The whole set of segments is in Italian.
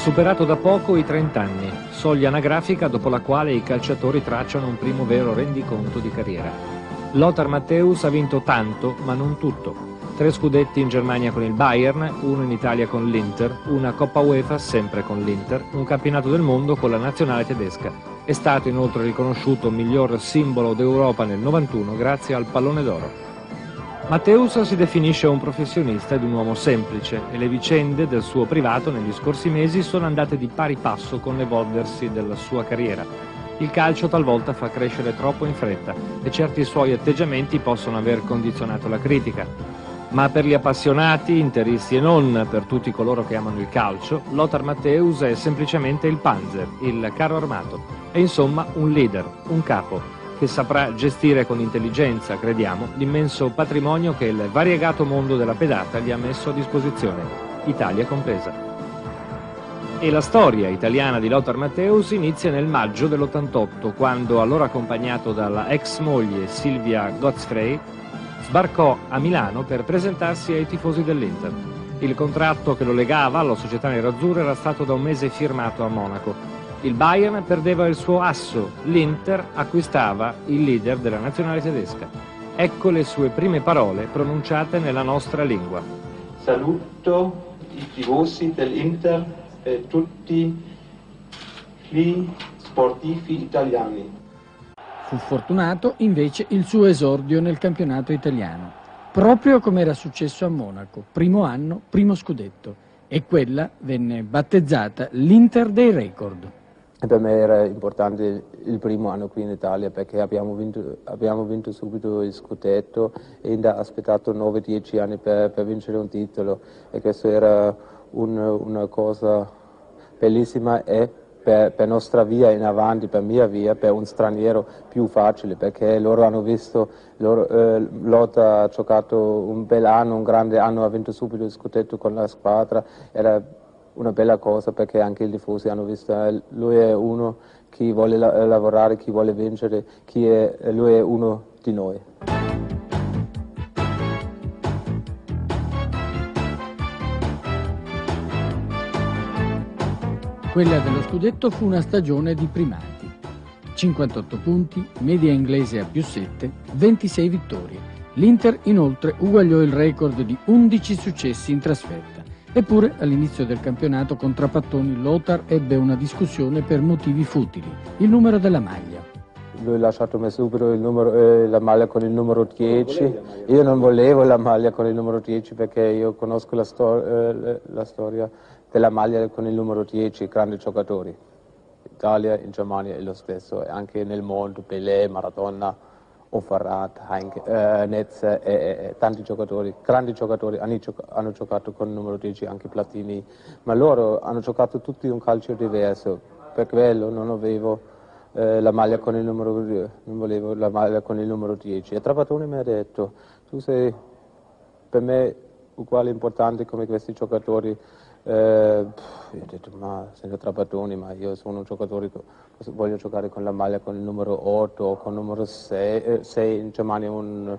superato da poco i 30 anni, soglia anagrafica dopo la quale i calciatori tracciano un primo vero rendiconto di carriera. Lothar Matthäus ha vinto tanto, ma non tutto. 3 scudetti in Germania con il Bayern, 1 in Italia con l'Inter, una Coppa UEFA sempre con l'Inter, un campionato del mondo con la nazionale tedesca. È stato inoltre riconosciuto miglior simbolo d'Europa nel 91 grazie al Pallone d'Oro. Matthäus si definisce un professionista ed un uomo semplice e le vicende del suo privato negli scorsi mesi sono andate di pari passo con l'evolversi della sua carriera. Il calcio talvolta fa crescere troppo in fretta e certi suoi atteggiamenti possono aver condizionato la critica. Ma per gli appassionati, interisti e non, per tutti coloro che amano il calcio, Lothar Matthäus è semplicemente il Panzer, il carro armato. È insomma un leader, un capo, che saprà gestire con intelligenza, crediamo, l'immenso patrimonio che il variegato mondo della pedata gli ha messo a disposizione, Italia compresa. E la storia italiana di Lothar Matthäus inizia nel maggio dell'88, quando, allora accompagnato dalla ex moglie Silvia Godfrey, sbarcò a Milano per presentarsi ai tifosi dell'Inter. Il contratto che lo legava alla società nerazzurra era stato da un mese firmato a Monaco. Il Bayern perdeva il suo asso, l'Inter acquistava il leader della nazionale tedesca. Ecco le sue prime parole pronunciate nella nostra lingua. Saluto i tifosi dell'Inter e tutti gli sportivi italiani. Fu fortunato invece il suo esordio nel campionato italiano, proprio come era successo a Monaco, primo anno, primo scudetto, e quella venne battezzata l'Inter dei record. Per me era importante il primo anno qui in Italia perché abbiamo vinto subito il scudetto e abbiamo aspettato 9-10 anni per vincere un titolo e questo era una cosa bellissima e per nostra via in avanti, per mia via, per un straniero più facile perché loro hanno visto, Lothar ha giocato un bel anno, un grande anno, ha vinto subito il scudetto con la squadra, era una bella cosa perché anche i tifosi hanno visto lui è uno che vuole lavorare, chi vuole vincere, lui è uno di noi. Quella dello scudetto fu una stagione di primati. 58 punti, media inglese a +7, 26 vittorie. L'Inter inoltre uguagliò il record di 11 successi in trasferta. Eppure all'inizio del campionato con Trapattoni Lothar ebbe una discussione per motivi futili, il numero della maglia. Lui ha lasciato me subito la maglia con il numero 10, io non volevo la maglia con il numero 10 perché io conosco la storia della maglia con il numero 10, grandi giocatori. In Italia, in Germania è lo stesso, anche nel mondo, Pelé, Maradona, Farrat, Netz e tanti giocatori, grandi giocatori hanno giocato con il numero 10, anche Platini, ma loro hanno giocato tutti un calcio diverso, per quello non avevo la maglia con il numero, non volevo la maglia con il numero 10 e Trapattoni mi ha detto tu sei per me uguale importante come questi giocatori. Io ho detto ma signor Trapattoni, ma io sono un giocatore, voglio giocare con la maglia con il numero 8 o con il numero 6, in Germania è un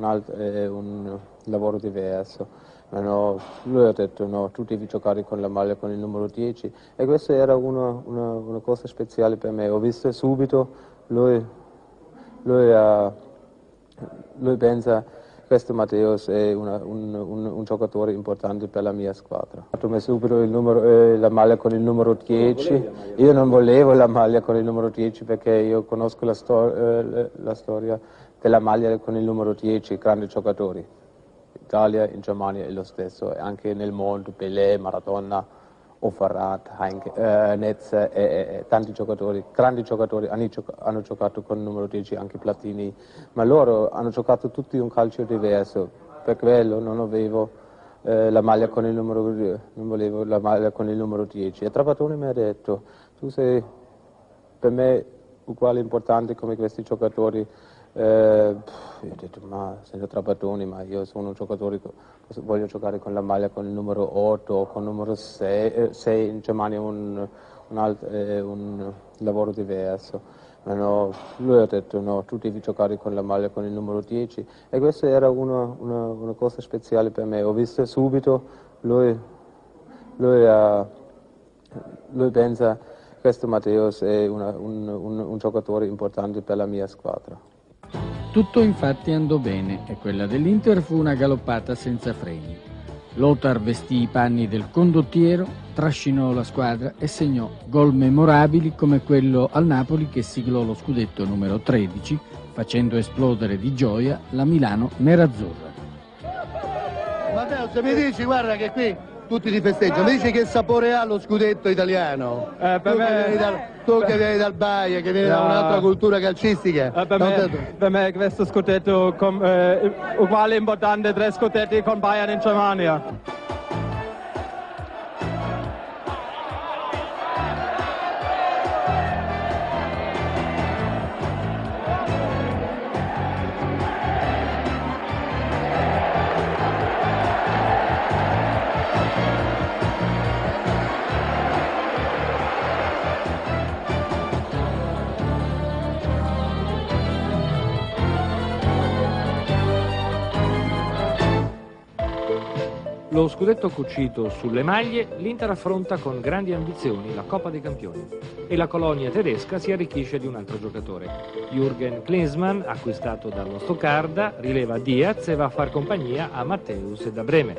lavoro diverso. Ma no, lui ha detto no, tu devi giocare con la maglia con il numero 10 e questa era una cosa speciale per me. Ho visto subito, lui pensa questo Matthäus è un giocatore importante per la mia squadra. Ha messo subito la maglia con il numero 10, io non volevo la maglia con il numero 10 perché io conosco la storia della maglia con il numero 10, grandi giocatori. In Italia, in Germania è lo stesso, anche nel mondo, Pelé, Maradona, Farrat, Netz e tanti giocatori, grandi giocatori hanno giocato con il numero 10, anche Platini, ma loro hanno giocato tutti un calcio diverso, per quello non avevo la maglia con il numero, non volevo la maglia con il numero 10 e Trapattoni mi ha detto tu sei per me uguale importante come questi giocatori. Io ho detto ma signor Trapattoni, ma io sono un giocatore, voglio giocare con la maglia con il numero 8 o con il numero 6, in Germania è un lavoro diverso. Ma no, lui ha detto no, tu devi giocare con la maglia con il numero 10 e questa era una cosa speciale per me. Ho visto subito, lui Lui pensa che questo Matthäus è un giocatore importante per la mia squadra. Tutto infatti andò bene e quella dell'Inter fu una galoppata senza freni. Lothar vestì i panni del condottiero, trascinò la squadra e segnò gol memorabili come quello al Napoli che siglò lo scudetto numero 13, facendo esplodere di gioia la Milano nerazzurra. Matteo, se mi dici, guarda che qui tutti ti festeggiano, mi dici che sapore ha lo scudetto italiano? Tu che vieni dal Bayern, che vieni da un'altra cultura calcistica. Per me questo scudetto uguale importante 3 scudetti con Bayern in Germania. Lo scudetto cucito sulle maglie, l'Inter affronta con grandi ambizioni la Coppa dei Campioni e la colonia tedesca si arricchisce di un altro giocatore. Jürgen Klinsmann, acquistato dallo Stoccarda, rileva Diaz e va a far compagnia a Matthäus e da Breme.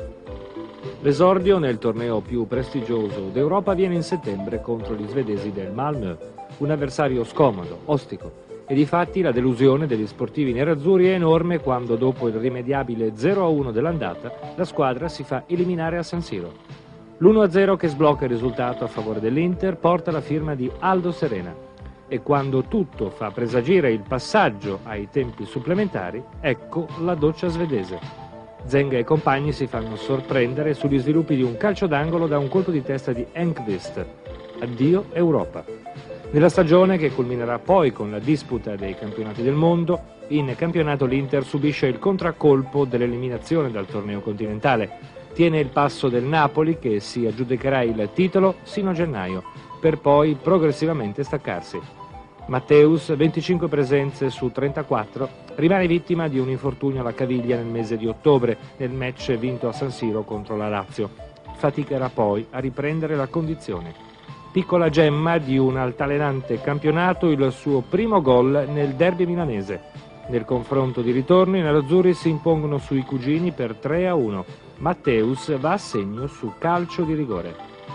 L'esordio nel torneo più prestigioso d'Europa viene in settembre contro gli svedesi del Malmö, un avversario scomodo, ostico. E difatti la delusione degli sportivi nerazzurri è enorme quando, dopo il rimediabile 0-1 dell'andata, la squadra si fa eliminare a San Siro. L'1-0 che sblocca il risultato a favore dell'Inter porta la firma di Aldo Serena. E quando tutto fa presagire il passaggio ai tempi supplementari, ecco la doccia svedese. Zenga e compagni si fanno sorprendere sugli sviluppi di un calcio d'angolo da un colpo di testa di Enqvist. Addio Europa. Nella stagione, che culminerà poi con la disputa dei campionati del mondo, in campionato l'Inter subisce il contraccolpo dell'eliminazione dal torneo continentale. Tiene il passo del Napoli, che si aggiudicherà il titolo sino a gennaio, per poi progressivamente staccarsi. Matthäus, 25 presenze su 34, rimane vittima di un infortunio alla caviglia nel mese di ottobre, nel match vinto a San Siro contro la Lazio. Faticherà poi a riprendere la condizione. Piccola gemma di un altalenante campionato, il suo primo gol nel derby milanese. Nel confronto di ritorno i nerazzurri si impongono sui cugini per 3-1. Matthäus va a segno su calcio di rigore.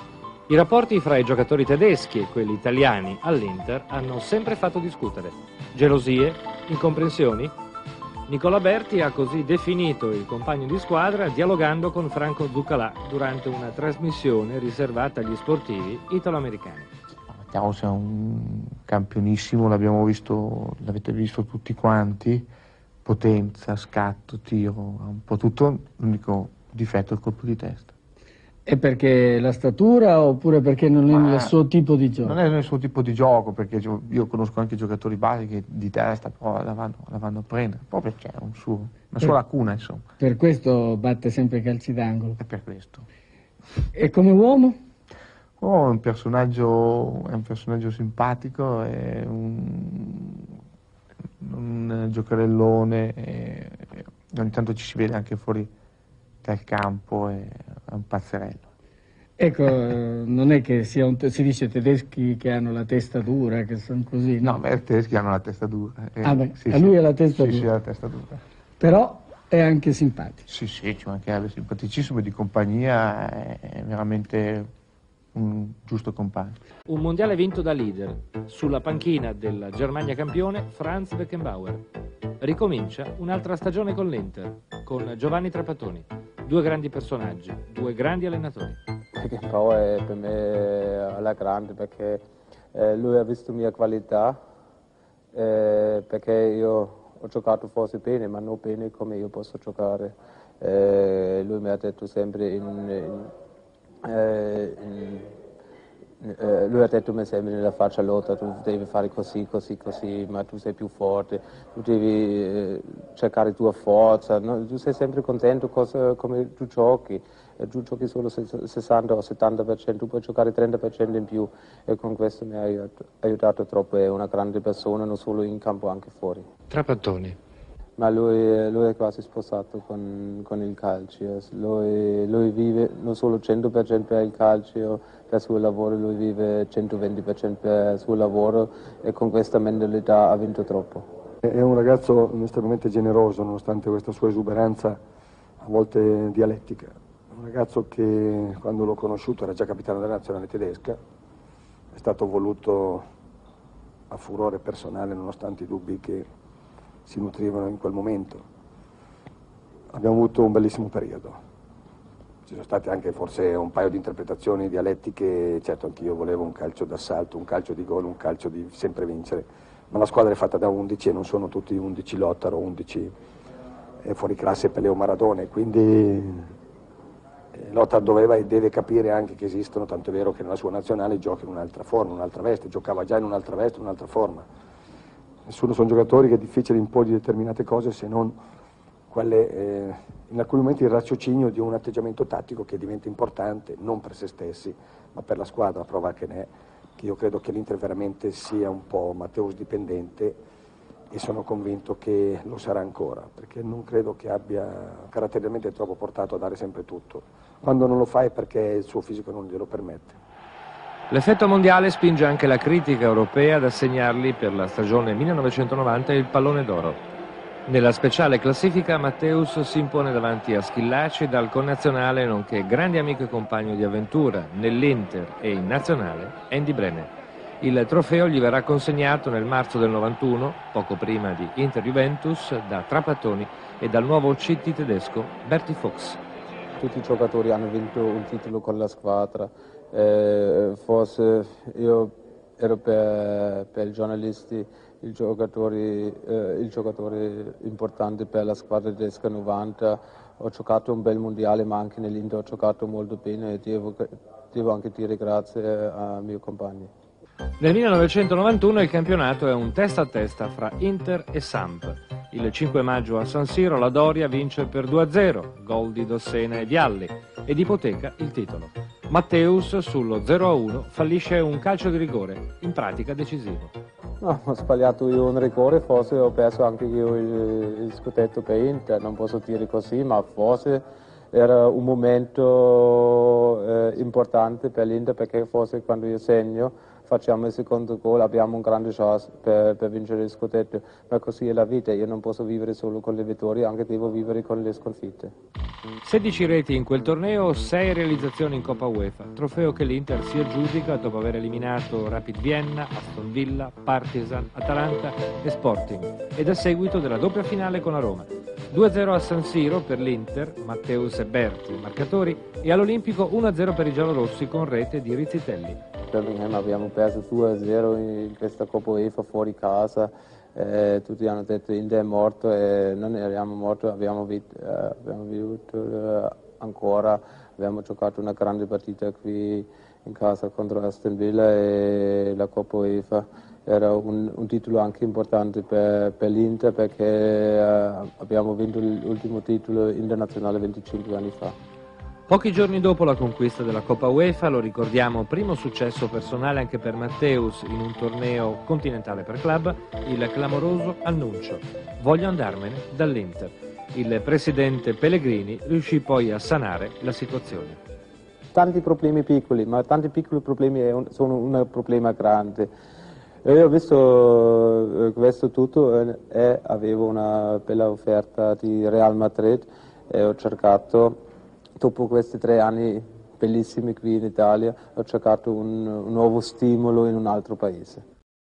I rapporti fra i giocatori tedeschi e quelli italiani all'Inter hanno sempre fatto discutere. Gelosie, incomprensioni? Nicola Berti ha così definito il compagno di squadra dialogando con Franco Zuccalà durante una trasmissione riservata agli sportivi italo-americani. Matthäus è un campionissimo, l'avete visto tutti quanti, potenza, scatto, tiro, un po' tutto, l'unico difetto è il colpo di testa. È perché la statura oppure perché non è il suo tipo di gioco? Non è il suo tipo di gioco, perché io conosco anche giocatori base che di testa però la vanno a prendere, proprio c'è una sua lacuna, insomma. Per questo batte sempre calci d'angolo? È per questo. E come uomo? È un personaggio simpatico, è un giocherellone, ogni tanto ci si vede anche fuori dal campo, è un pazzerello. Ecco, non è che si dice tedeschi che hanno la testa dura, che sono così, no? No, i tedeschi hanno la testa dura. Lui ha la testa dura. Sì, ha la testa dura. Però è anche simpatico. Sì, ci mancherebbe, simpaticissimo, di compagnia, è veramente un giusto compagno. Un mondiale vinto da leader. Sulla panchina della Germania campione, Franz Beckenbauer. Ricomincia un'altra stagione con l'Inter, con Giovanni Trapattoni. 2 grandi personaggi, 2 grandi allenatori. Beckenbauer è per me alla grande perché lui ha visto mia qualità, perché io ho giocato forse bene, ma non bene come io posso giocare. Lui mi ha detto sempre lui ha detto sempre nella faccia: Lothar, tu devi fare così, ma tu sei più forte, tu devi cercare tua forza, no? Tu sei sempre contento come tu giochi solo 60 o 70%, tu puoi giocare 30% in più, e con questo mi ha aiutato troppo. È una grande persona non solo in campo, anche fuori. Trapattoni. ma lui è quasi sposato con il calcio. Lui vive non solo 100% per il calcio, per il suo lavoro, lui vive 120% per il suo lavoro e con questa mentalità ha vinto troppo. È un ragazzo estremamente generoso, nonostante questa sua esuberanza a volte dialettica. Un ragazzo che quando l'ho conosciuto era già capitano della nazionale tedesca, è stato voluto a furore personale nonostante i dubbi che si nutrivano in quel momento. Abbiamo avuto un bellissimo periodo. Ci sono state anche forse un paio di interpretazioni dialettiche, certo anch'io volevo un calcio d'assalto, un calcio di gol, un calcio di sempre vincere, ma la squadra è fatta da 11 e non sono tutti 11 Lottaro, 11 fuori classe Pelé Maradona, quindi Lothar doveva e deve capire anche che esistono, tanto è vero che nella sua nazionale gioca in un'altra forma, un'altra veste, giocava già in un'altra veste, un'altra forma. Sono giocatori che è difficile imporgli determinate cose se non quelle in alcuni momenti il raziocinio di un atteggiamento tattico che diventa importante non per se stessi ma per la squadra. Prova che ne è che io credo che l'Inter veramente sia un po' Matteus dipendente e sono convinto che lo sarà ancora, perché non credo che abbia caratterialmente troppo portato a dare sempre tutto. Quando non lo fa è perché il suo fisico non glielo permette. L'effetto mondiale spinge anche la critica europea ad assegnargli per la stagione 1990 il pallone d'oro. Nella speciale classifica Matteus si impone davanti a Schillaci dal connazionale nonché grande amico e compagno di avventura nell'Inter e in nazionale Andy Brehme. Il trofeo gli verrà consegnato nel marzo del 91, poco prima di Inter-Juventus, da Trapattoni e dal nuovo CT tedesco Berti Fuchs. Tutti i giocatori hanno vinto un titolo con la squadra. Forse io ero per i giornalisti il giocatore importante per la squadra tedesca 90. Ho giocato un bel mondiale, ma anche nell'Inter ho giocato molto bene e devo anche dire grazie ai miei compagni. Nel 1991 il campionato è un testa a testa fra Inter e Samp. Il 5 maggio a San Siro la Doria vince per 2-0, gol di Dossena e Vialli, ed ipoteca il titolo. Matteus sullo 0-1 fallisce un calcio di rigore, in pratica decisivo. No, ho sbagliato io un rigore, forse ho perso anche io il scudetto per Inter, non posso dire così, ma forse era un momento importante per l'Inter, perché forse quando io segno facciamo il secondo gol, abbiamo un grande chance per vincere il scudetto, ma così è la vita, io non posso vivere solo con le vittorie, anche devo vivere con le sconfitte. 16 reti in quel torneo, 6 realizzazioni in Coppa UEFA, trofeo che l'Inter si aggiudica dopo aver eliminato Rapid Vienna, Aston Villa, Partizan, Atalanta e Sporting, ed a seguito della doppia finale con la Roma. 2-0 a San Siro per l'Inter, Matteus e Berti marcatori, e all'Olimpico 1-0 per i giallorossi con rete di Rizzitelli. Birmingham abbiamo perso 2-0 in questa Coppa UEFA fuori casa, tutti hanno detto Inter è morto e non eravamo morti, abbiamo vinto ancora, abbiamo giocato una grande partita qui in casa contro Aston Villa e la Coppa UEFA era un titolo anche importante per l'Inter, perché abbiamo vinto l'ultimo titolo internazionale 25 anni fa. Pochi giorni dopo la conquista della Coppa UEFA, lo ricordiamo, primo successo personale anche per Matteus in un torneo continentale per club, il clamoroso annuncio: voglio andarmene dall'Inter. Il presidente Pellegrini riuscì poi a sanare la situazione. Tanti problemi piccoli, ma tanti piccoli problemi sono un problema grande. Io ho visto questo tutto e avevo una bella offerta di Real Madrid e ho cercato, dopo questi 3 anni bellissimi qui in Italia, ho cercato un nuovo stimolo in un altro paese.